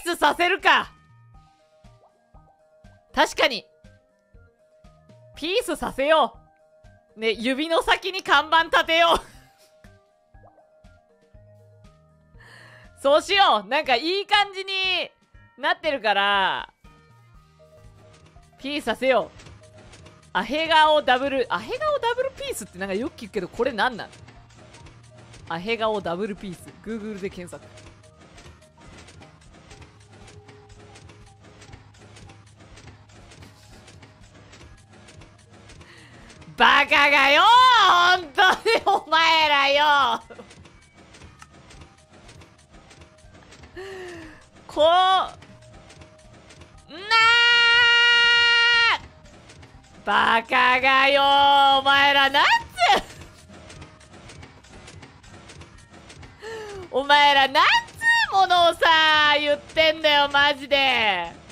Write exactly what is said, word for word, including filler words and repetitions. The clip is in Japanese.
スさせるか。確かにピースさせようね。指の先に看板立てようそうしよう。なんかいい感じになってるからピースさせよう。アヘ顔ダブルアヘ顔ダブルピースってなんかよく聞くけど、これなんなの？アヘ顔ダブルピース Google で検索。バカがよー、本当にお前らよこうなー、バカがよー、お前らなんつお前らなんつうものをさ言ってんだよマジで。